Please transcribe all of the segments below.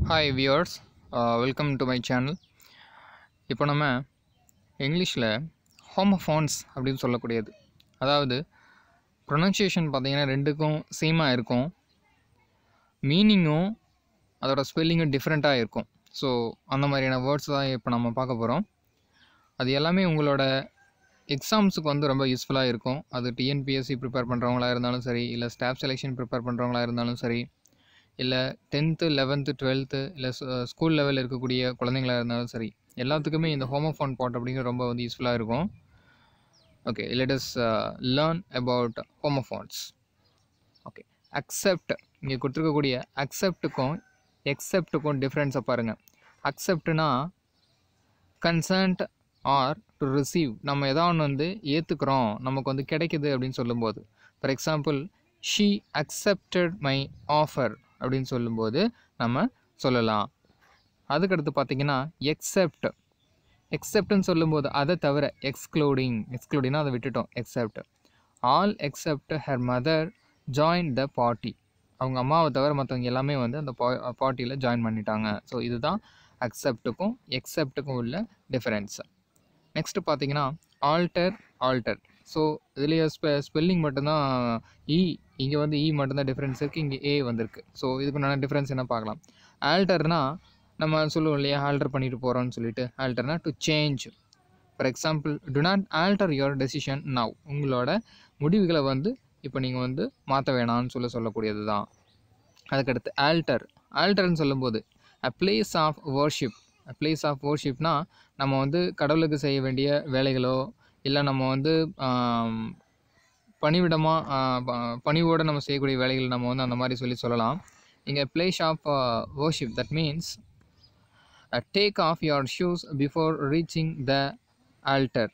Hi viewers, welcome to my channel. இப்போ நம்ம இங்கிலீஷில் ஹோமோஃபோன்ஸ் அப்படின்னு சொல்லக்கூடியது, அதாவது ப்ரொனன்சியேஷன் பார்த்திங்கன்னா ரெண்டுக்கும் சேமாக இருக்கும், மீனிங்கும் அதோட ஸ்பெல்லிங்கும் டிஃப்ரெண்ட்டாக இருக்கும். ஸோ அந்த மாதிரியான வேர்ட்ஸ் தான் இப்போ நம்ம பார்க்க போகிறோம். அது எல்லாமே உங்களோட எக்ஸாம்ஸுக்கு வந்து ரொம்ப யூஸ்ஃபுல்லாக இருக்கும். அது டிஎன்பிஎஸ்சி ப்ரிப்பேர் பண்ணுறவங்களா இருந்தாலும் சரி, இல்லை ஸ்டாஃப் செலெக்ஷன் ப்ரிப்பேர் பண்ணுறவங்களா இருந்தாலும் சரி, இல்லை 10th 11th 12th இல்லை ஸ்கூல் லெவலில் இருக்கக்கூடிய குழந்தைங்களாக இருந்தாலும் சரி, எல்லாத்துக்குமே இந்த ஹோமோஃபோன் பாட் அப்படிங்கிறது ரொம்ப வந்து யூஸ்ஃபுல்லாக இருக்கும். Okay, let us learn about homophones. Okay, accept, இங்கே கொடுத்துருக்கக்கூடிய அக்செப்ட்டுக்கும் எக்ஸெப்ட்டுக்கும் டிஃப்ரென்ஸை பாருங்கள். அக்செப்ட்னா கன்சென்ட் ஆர் டு ரிசீவ், நம்ம எதாவது ஒன்று வந்து ஏற்றுக்கிறோம், நமக்கு வந்து கிடைக்குது அப்படின்னு சொல்லும்போது. For example, she accepted my offer அப்படின்னு சொல்லும்போது நம்ம சொல்லலாம். அதுக்கடுத்து பார்த்திங்கன்னா எக்ஸெப்ட், எக்ஸெப்ட்னு சொல்லும்போது அதை தவிர, எக்ஸ்க்ளூடிங்னா அதை விட்டுட்டோம். Except, all except her mother join the party, அவங்க அம்மாவை தவிர மற்றவங்க எல்லாமே வந்து அந்த பார்ட்டியில் ஜாயின் பண்ணிட்டாங்க. ஸோ இதுதான் அக்செப்ட்டுக்கும் எக்ஸெப்ட்டுக்கும் உள்ள டிஃபரன்ஸ். நெக்ஸ்ட்டு பார்த்தீங்கன்னா ஆல்டர். ஸோ இதுலேயே ஸ்பெல்லிங் மட்டும்தான் இங்கே வந்து மட்டும்தான் டிஃப்ரென்ஸ் இருக்குது, இங்கே ஏ வந்திருக்கு. ஸோ இதுக்குண்டான டிஃப்ரென்ஸ் என்ன பார்க்கலாம். ஆல்டர்னா நம்ம சொல்லுவோம் இல்லையா, ஆல்டர் பண்ணிட்டு போகிறோம்னு சொல்லிட்டு. ஆல்டர்னா to change. For example, to not alter your decision now, உங்களோட முடிவுகளை வந்து இப்போ நீங்கள் வந்து மாற்ற வேணாம்னு சொல்லக்கூடியது தான். அதுக்கடுத்து ஆல்டர்னு சொல்லும்போது a place of worship. Place of வர்ஷிப்னா நம்ம வந்து கடவுளுக்கு செய்ய வேண்டிய வேலைகளோ, இல்லை நம்ம வந்து பணிவோடு நம்ம செய்யக்கூடிய வேலைகள் நம்ம வந்து அந்த மாதிரி சொல்லலாம். இங்கே place of worship, that means take off your shoes before reaching the altar.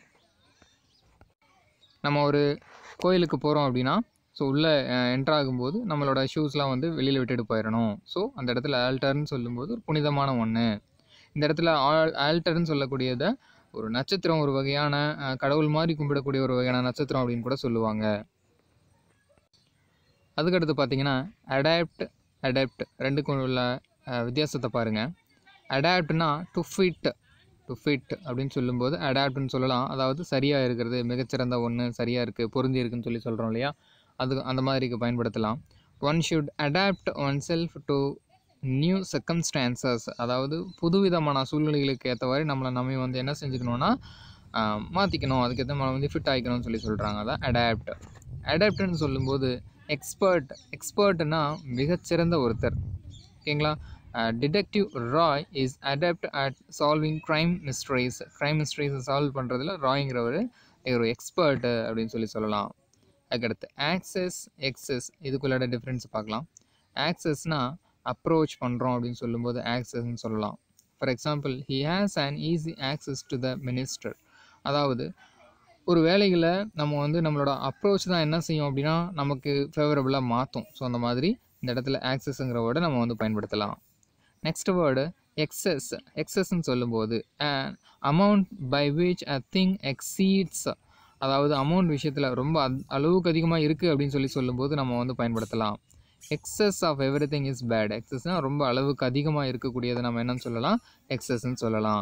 நம்ம ஒரு கோயிலுக்கு போகிறோம் அப்படின்னா, ஸோ உள்ளே என்ட்ராகும்போது நம்மளோட ஷூஸ்லாம் வந்து வெளியில் விட்டுட்டு போயிடணும். ஸோ அந்த இடத்துல ஆல்டர்னு சொல்லும்போது ஒரு புனிதமான ஒன்று. இந்த இடத்துல ஆல்டர்னு சொல்லக்கூடியதை ஒரு நட்சத்திரம், ஒரு வகையான கடவுள் மாதிரி கும்பிடக்கூடிய ஒரு வகையான நட்சத்திரம் அப்படின்னு கூட சொல்லுவாங்க. அதுக்கடுத்து பார்த்தீங்கன்னா அடாப்ட் ரெண்டுக்கும் உள்ள வித்தியாசத்தை பாருங்கள். அடாப்ட்னா டு ஃபிட் அப்படின்னு சொல்லும்போது அடாப்ட்னு சொல்லலாம். அதாவது சரியாக இருக்கிறது, மிகச்சிறந்த ஒன்று, சரியாக இருக்குது, பொருந்தி இருக்குன்னு சொல்கிறோம் இல்லையா, அது அந்த மாதிரிக்கு பயன்படுத்தலாம். One should adapt oneself to new circumstances, அதாவது புதுவிதமான சூழ்நிலைகளுக்கு ஏற்றவாறு நம்ம வந்து என்ன செஞ்சுக்கணுன்னா மாற்றிக்கணும், அதுக்கேற்ற மாதிரி வந்து ஃபிட் ஆகிக்கணும்னு சொல்கிறாங்க. அதான் அடாப்ட்னு சொல்லும்போது எக்ஸ்பர்ட்னா மிகச்சிறந்த ஒருத்தர். ஓகேங்களா. Detective Roy is adept at solving crime மிஸ்ட்ரீஸை சால்வ் பண்ணுறதுல ராய்ங்கிறவர் ஒரு எக்ஸ்பர்ட்டு அப்படின்னு சொல்லலாம். அதுக்கடுத்து எக்ஸஸ் இதுக்குள்ளாட டிஃப்ரென்ஸ் பார்க்கலாம். ஆக்சஸ்னால் அப்ரோச் பண்ணுறோம் அப்படின்னு சொல்லும்போது ஆக்சஸ்ன்னு சொல்லலாம். For example, he has an easy access to the minister, அதாவது ஒரு வேலைகளை நம்ம வந்து நம்மளோட அப்ரோச் தான் என்ன செய்யும் அப்படின்னா நமக்கு ஃபேவரபுளாக மாற்றும். ஸோ அந்த மாதிரி இந்த இடத்துல ஆக்சஸ்ங்கிற வேர்டை நம்ம வந்து பயன்படுத்தலாம். நெக்ஸ்ட் வேர்டு எக்ஸஸ்ன்னு சொல்லும்போது amount by which a thing exceeds, அதாவது அமௌண்ட் விஷயத்தில் ரொம்ப அளவுக்கு அதிகமாக இருக்குது அப்படின்னு சொல்லும்போது நம்ம வந்து பயன்படுத்தலாம். Excess of everything is bad. எக்ஸஸ்னால் ரொம்ப அளவுக்கு அதிகமாக இருக்கக்கூடியதை நம்ம என்னன்னு சொல்லலாம், எக்ஸஸ்ன்னு சொல்லலாம்.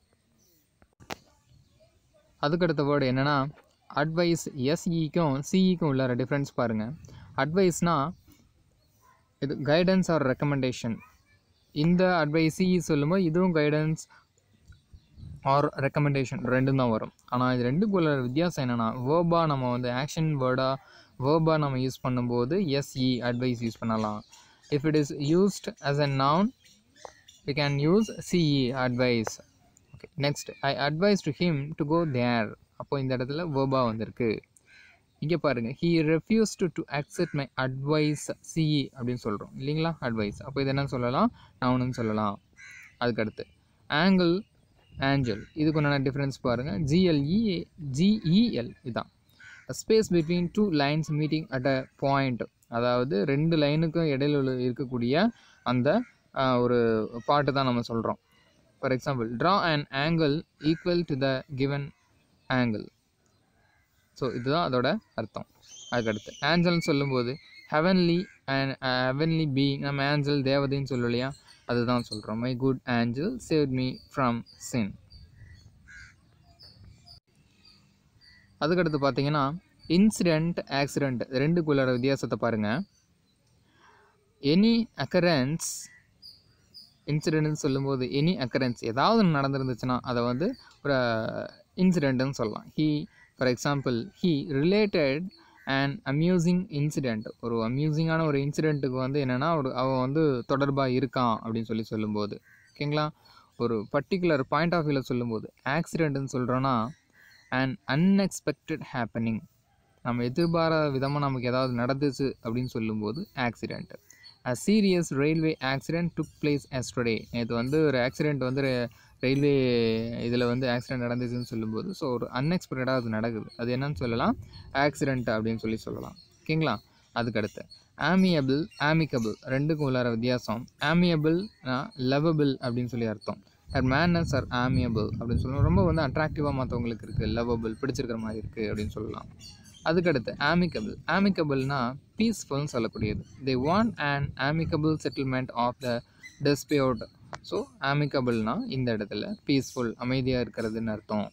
அதுக்கடுத்த வேர்டு என்னென்னா அட்வைஸ். எஸ்இக்கும் சிஇக்கும் உள்ள டிஃப்ரென்ஸ் பாருங்கள். அட்வைஸ்னால் இது கைடன்ஸ் ஆர் ரெக்கமெண்டேஷன். இந்த அட்வைஸ் சிஇ சொல்லும்போது இதுவும் கைடன்ஸ் ஆர் ரெக்கமெண்டேஷன் ரெண்டும் தான் வரும். ஆனால் இது ரெண்டுக்குள்ள வித்தியாசம் என்னென்னா, வேர்பாக நம்ம வந்து ஆக்ஷன் வேர்பாக நம்ம யூஸ் பண்ணும்போது எஸ்இ அட்வைஸ் யூஸ் பண்ணலாம். If it is used as a noun we can use C E advice. Okay, next I advise to him to go there. அப்போ இந்த இடத்துல வேர்பாக வந்திருக்கு. இங்கே பாருங்கள், he refused to accept my advice, C E அப்படின்னு சொல்கிறோம் இல்லைங்களா, அட்வைஸ். அப்போ இது என்ன சொல்லலாம், நவுன்னு சொல்லலாம். அதுக்கடுத்து ஆஞ்சல், இதுக்கு ஒன்றான டிஃப்ரென்ஸ் பாருங்கள். ஜிஇஎல் இதுதான். Space between two lines meeting at a point, அதாவது ரெண்டு லைனுக்கும் இடையில இருக்கக்கூடிய அந்த ஒரு பாட்டு தான் நம்ம சொல்கிறோம். For example, draw an angle equal to the given angle. So இதுதான் அதோட அர்த்தம். அதுக்கடுத்து ஆஞ்சல்னு சொல்லும்போது ஹெவன்லி பீயிங், நம்ம ஆஞ்சல் தேவதைன்னு சொல்லும் இல்லையா, அதுதான் சொல்கிறோம். My good angel save me from sin. அதுக்கடுத்து பார்த்தீங்கன்னா இன்சிடெண்ட் ஆக்சிடெண்ட் ரெண்டுக்குள்ளார வித்தியாசத்தை பாருங்கள். எனி அக்கரன்ஸ், இன்சிடென்ட்னு சொல்லும்போது எனி அக்கரன்ஸ் ஏதாவது நடந்துருந்துச்சுன்னா அதை வந்து ஒரு இன்சிடெண்ட்டுன்னு சொல்லலாம். For example he related an amusing incident, ஒரு அம்யூசிங்கான ஒரு இன்சிடெண்ட்டுக்கு வந்து என்னென்னா அவன் வந்து தொடர்பாக இருக்கான் அப்படின்னு சொல்லும்போது, ஓகேங்களா, ஒரு பர்டிகுலர் பாயிண்ட் ஆஃப் வியூவில் சொல்லும்போது. ஆக்சிடெண்ட்டுன்னு சொல்கிறோன்னா அண்ட் அன்எக்ஸ்பெக்டட் ஹேப்பனிங், நம்ம எதிர்பாராத விதமாக நமக்கு ஏதாவது நடந்துச்சு அப்படின்னு சொல்லும்போது accident. A serious railway accident took place yesterday, நேற்று வந்து ஒரு ஆக்சிடெண்ட் வந்து ரயில்வே இதில் வந்து ஆக்சிடெண்ட் நடந்துச்சுன்னு சொல்லும்போது, ஸோ ஒரு அன்எக்ஸ்பெக்டடாக அது நடக்குது, அது என்னன்னு சொல்லலாம், ஆக்சிடெண்ட் அப்படின்னு சொல்லலாம். ஓகேங்களா. அதுக்கடுத்து ஆமியபிள் ஆமிக்கபிள் ரெண்டுக்கும் உள்ளார வித்தியாசம். ஆமியபிள்னா லவபிள் அப்படின்னு சொல்லி அர்த்தம். ஹர் மேனர்ஸ் ஆர் ஆமியபிள் அப்படின்னு சொல்லலாம், ரொம்ப வந்து அட்ராக்டிவாக மற்றவங்களுக்கு இருக்குது, லவபிள் பிடிச்சிருக்கிற மாதிரி இருக்குது அப்படின்னு சொல்லலாம். அதுக்கடுத்து ஆமிக்கபிள், ஆமிக்கபிள்னா பீஸ்ஃபுல்னு சொல்லக்கூடியது. They want an amicable settlement of the dispute. So ஆமிக்கபிள்னா இந்த இடத்துல பீஸ்ஃபுல், அமைதியாக இருக்கிறதுன்னு அர்த்தம்.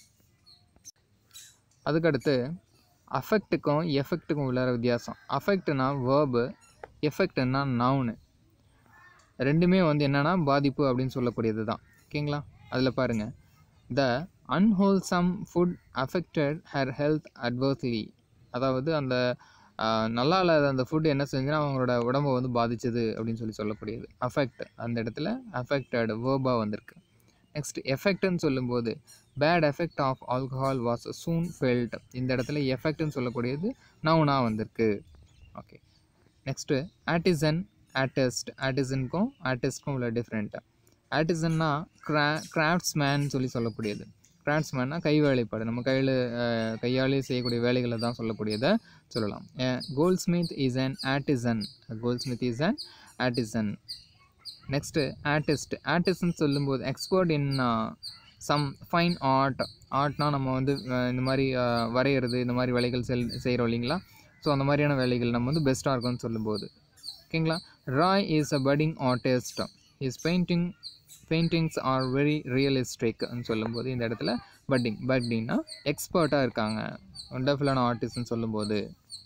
அதுக்கடுத்து அஃபெக்ட்டுக்கும் எஃபெக்ட்டுக்கும் உள்ளார வித்தியாசம். அஃபெக்ட்னா வேர்பு, எஃபெக்ட்னா நவுனு. ரெண்டுமே வந்து என்னென்னா பாதிப்பு அப்படின்னு சொல்லக்கூடியது தான். ஓகேங்களா. அதில் பாருங்கள், the unwholesome food affected her health adversely, அதாவது அந்த நல்லா இல்லாத அந்த ஃபுட் என்ன செஞ்சுன்னா அவங்களோட உடம்பை வந்து பாதிச்சது அப்படின்னு சொல்லக்கூடியது. அஃபெக்ட் அந்த இடத்துல அஃபெக்டட் வேர்பாக வந்திருக்கு. நெக்ஸ்ட் எஃபெக்ட்னு சொல்லும்போது bad effect of alcohol was soon felt, இந்த இடத்துல எஃபெக்ட்னு சொல்லக்கூடியது நவுனாக வந்திருக்கு. ஓகே. நெக்ஸ்ட்டு ஆர்டிசன் ஆர்டிஸ்ட், ஆர்டிசனுக்கும் ஆர்டிஸ்ட்க்கும் உள்ள டிஃப்ரெண்ட்டு. ஆர்டிசன்னா கிராஃப்ட்ஸ்மேன் சொல்லக்கூடியது. கிராஃப்ட்ஸ்மேன்னா கை வேலைப்பாடு, நம்ம கையாலே செய்யக்கூடிய வேலைகளை தான் சொல்லக்கூடியதை சொல்லலாம். Goldsmith is an artisan, goldsmith is an artisan. Next artist, ஆர்டிஸ்ட்னு சொல்லும்போது expert in some fine art. ஆர்ட்னால் நம்ம வந்து இந்த மாதிரி வரைகிறது, இந்த மாதிரி வேலைகள் செய்கிறோம் இல்லைங்களா. ஸோ அந்த மாதிரியான வேலைகள் நம்ம வந்து பெஸ்ட்டாக இருக்கும்னு சொல்லும்போது. ஓகேங்களா. Roy is a budding artist, is paintings are very ரியலிஸ்டிக்னு சொல்லும்போது இந்த இடத்துல பட்டிங்னா எக்ஸ்பர்ட்டாக இருக்காங்க, ஒண்டர்ஃபுல்லான ஆர்டிஸ்ட்னு சொல்லும்போது.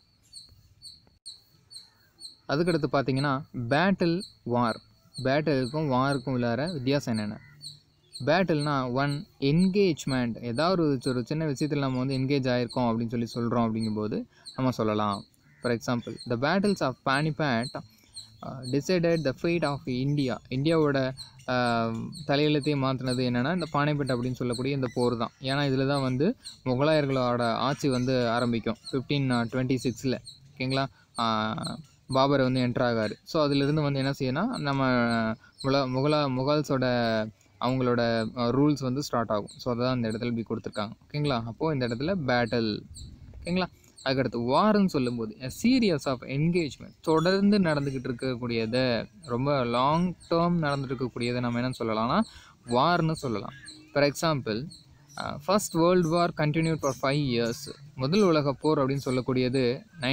அதுக்கடுத்து பார்த்தீங்கன்னா பேட்டில் வார், பேட்டிலுக்கும் வாருக்கும் உள்ளார வித்தியாசம் என்னென்ன. பேட்டில்னா ஒன் என்கேஜ்மெண்ட், ஏதாவது ஒரு சின்ன விஷயத்தில் நம்ம வந்து என்கேஜ் ஆகிருக்கோம் அப்படின்னு சொல்கிறோம் அப்படிங்கும்போது நம்ம சொல்லலாம். For example the battles of Panipat decided the fate of India, இந்தியாவோட தலையெழுத்தையும் மாற்றினது என்னென்னா இந்த பானிபட் அப்படின்னு சொல்லக்கூடிய இந்த போர் தான். ஏன்னா இதில் தான் வந்து முகலாயர்களோட ஆட்சி வந்து ஆரம்பிக்கும் 1526. ஓகேங்களா. பாபர் வந்து என்ட்ராகாரு. ஸோ அதிலிருந்து வந்து என்ன செய்யணும், நம்ம முகல்ஸோட அவங்களோட ரூல்ஸ் வந்து ஸ்டார்ட் ஆகும். ஸோ அதான் அந்த இடத்துல இப்படி கொடுத்துருக்காங்க. ஓகேங்களா. அப்போது இந்த இடத்துல பேட்டில். ஓகேங்களா. அதுக்கடுத்து வார்ன்னு சொல்லும்போது சீரியஸ் ஆஃப் என்கேஜ்மெண்ட், தொடர்ந்து நடந்துக்கிட்டு இருக்கக்கூடியதை, ரொம்ப லாங் டேர்ம் நடந்துட்டு இருக்கக்கூடியதை நம்ம என்னென்னு சொல்லலாம்னா வார்னு சொல்லலாம். For example first world war continued for 5 years. முதல் உலக போர் அப்படின்னு சொல்லக்கூடியது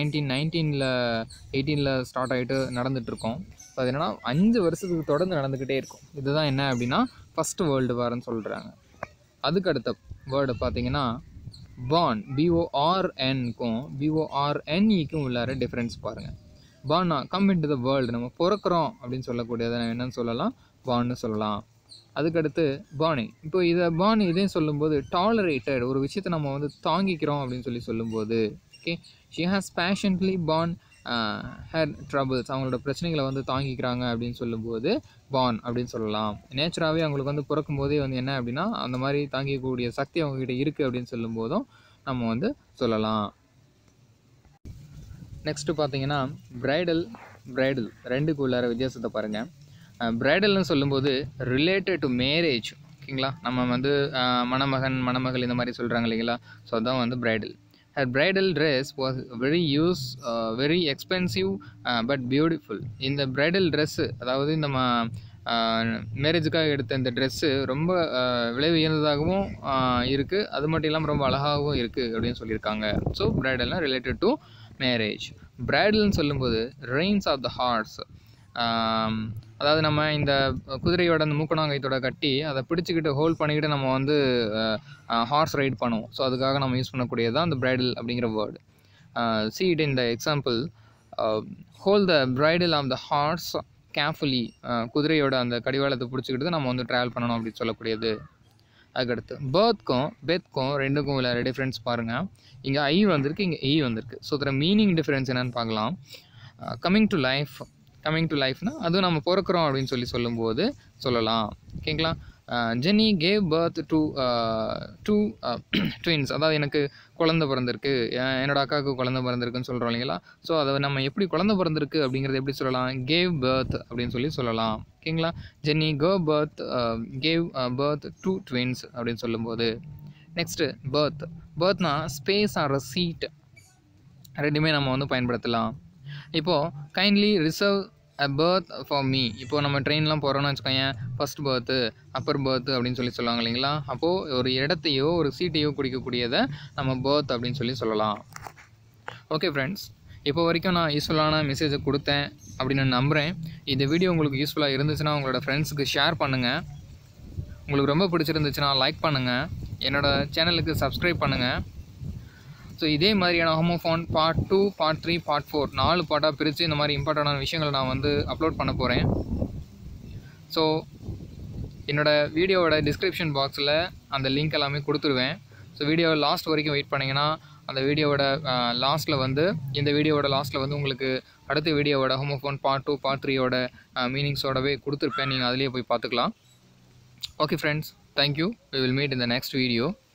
1918 ஸ்டார்ட் ஆகிட்டு நடந்துகிட்ருக்கோம். ஸோ அது என்னென்னா 5 வருஷத்துக்கு தொடர்ந்து நடந்துக்கிட்டே இருக்கும். இதுதான் என்ன அப்படின்னா ஃபஸ்ட்டு வேர்ல்டு வார்னு சொல்கிறாங்க. அதுக்கடுத்த வேர்டு பார்த்தீங்கன்னா பான், BORNக்கும் BORNEக்கும் உள்ளார டிஃப்ரென்ஸ் பாருங்கள். பான்னா come into the world, நம்ம பிறக்கிறோம் அப்படின்னு சொல்லக்கூடியதை என்னென்னு சொல்லலாம், பான்னு சொல்லலாம். அதுக்கடுத்து பானி, இப்போ இதையும் சொல்லும்போது டாலரேட்டட், ஒரு விஷயத்தை நம்ம வந்து தாங்கிக்கிறோம் அப்படின்னு சொல்லும்போது. Okay. She has patiently borne her troubles, அவங்களோட பிரச்சனைகளை வந்து தாங்கிக்கிறாங்க அப்படின்னு சொல்லும்போது பான் அப்படின்னு சொல்லலாம். நேச்சராகவே அவங்களுக்கு வந்து பிறக்கும் போதே வந்து என்ன அப்படின்னா அந்த மாதிரி தாங்கிக்கக்கூடிய சக்தி அவங்ககிட்ட இருக்குது அப்படின்னு சொல்லும்போதும் நம்ம வந்து சொல்லலாம். நெக்ஸ்ட்டு பார்த்தீங்கன்னா பிரைடல் ரெண்டுக்கு உள்ளார வித்தியாசத்தை பாருங்கள். பிரைடல்னு சொல்லும்போது ரிலேட்டட் டு மேரேஜ். ஓகேங்களா. நம்ம வந்து மணமகள் இந்த மாதிரி சொல்கிறாங்க இல்லைங்களா. ஸோ அதுதான் வந்து bridal. Her bridal dress was very expensive but beautiful. இந்த பிரைடல் ட்ரெஸ்ஸு, அதாவது நம்ம மேரேஜுக்காக எடுத்த இந்த ட்ரெஸ்ஸு ரொம்ப விலை உயர்ந்ததாகவும் இருக்குது, அது மட்டும் இல்லாமல் ரொம்ப அழகாகவும் இருக்குது அப்படின்னு சொல்லியிருக்காங்க. ஸோ பிரைடல்னால் ரிலேட்டட் டு மேரேஜ். பிரைடல்னு சொல்லும்போது ரெயின்ஸ் ஆஃப் த ஹார்ட்ஸ், அதாவது நம்ம இந்த குதிரையோட அந்த மூக்கணாங்கயத்தோட கட்டி அதை பிடிச்சிக்கிட்டு ஹோல்ட் பண்ணிக்கிட்டு நம்ம வந்து ஹார்ஸ் ரைட் பண்ணுவோம். ஸோ அதுக்காக நம்ம யூஸ் பண்ணக்கூடியது தான் அந்த பிரைடல் அப்படிங்கிற word. see it in the example. Hold the bridle of the horse carefully. குதிரையோட அந்த கடிவாளத்தை பிடிச்சிக்கிட்டு நம்ம வந்து ட்ராவல் பண்ணணும் அப்படின்னு சொல்லக்கூடியது. அதுக்கடுத்து பெத்க்கும் ரெண்டுக்கும் உள்ள டிஃப்ரென்ஸ் பாருங்கள். இங்கே ஐ வந்திருக்கு, இங்கே இ வந்திருக்கு. ஸோ இதில் மீனிங் டிஃப்ரென்ஸ் என்னென்னு பார்க்கலாம். கம்மிங் டு லைஃப்னா அதுவும் நம்ம பிறக்கிறோம் அப்படின்னு சொல்லும்போது சொல்லலாம். ஓகேங்களா. Jenny gave birth to twins. அதாவது எனக்கு குழந்தை பிறந்திருக்கு, என்னோட அக்காவுக்கு குழந்தை பிறந்திருக்குன்னு சொல்கிறோம் இல்லைங்களா. ஸோ அதை நம்ம எப்படி குழந்தை பிறந்திருக்கு அப்படிங்கிறது எப்படி சொல்லலாம், கேவ் பர்த் அப்படின்னு சொல்லலாம். ஓகேங்களா. Jenny gave birth to twins அப்படின்னு சொல்லும்போது. நெக்ஸ்ட்டு பர்த்னா ஸ்பேஸ் ஆர் சீட், ரெண்டுமே நம்ம வந்து பயன்படுத்தலாம். இப்போது kindly reserve a berth for me. இப்போது நம்ம ட்ரெயின்லாம் போகிறோன்னு வச்சுக்கோங்க, ஃபஸ்ட் பர்த்து அப்பர் பர்த்து அப்படின்னு சொல்லுவாங்க இல்லைங்களா. அப்போது ஒரு இடத்தையோ ஒரு சீட்டையோ குறிக்கக்கூடியதை நம்ம பர்த் அப்படின்னு சொல்லலாம். ஓகே ஃப்ரெண்ட்ஸ், இப்போ வரைக்கும் நான் யூஸ்ஃபுல்லான மெசேஜை கொடுத்தேன் அப்படின்னு நான் நம்புகிறேன். இந்த வீடியோ உங்களுக்கு யூஸ்ஃபுல்லாக இருந்துச்சுன்னா உங்களோட ஃப்ரெண்ட்ஸுக்கு ஷேர் பண்ணுங்கள். உங்களுக்கு ரொம்ப பிடிச்சிருந்துச்சுன்னா லைக் பண்ணுங்கள். என்னோடய சேனலுக்கு சப்ஸ்கிரைப் பண்ணுங்கள். ஸோ இதே மாதிரியான ஹோமோஃபோன் பார்ட் 2, பார்ட் 3, பார்ட் 4 4 பார்ட்டாக பிரித்து இந்த மாதிரி இம்பார்ட்டண்டான விஷயங்கள் நான் வந்து அப்லோட் பண்ண போகிறேன். ஸோ என்னோடய வீடியோவோட டிஸ்கிரிப்ஷன் பாக்ஸில் அந்த லிங்க் எல்லாமே கொடுத்துருவேன். ஸோ வீடியோ லாஸ்ட் வரைக்கும் வெயிட் பண்ணிங்கன்னா அந்த வீடியோவோட லாஸ்ட்டில் வந்து உங்களுக்கு அடுத்த வீடியோவோட ஹோமோஃபோன் பார்ட் 2, பார்ட் 3யோட மீனிங்ஸோடவே கொடுத்துருப்பேன். நீங்கள் அதிலேயே போய் பார்த்துக்கலாம். Okay friends, thank you. We will meet in the next video.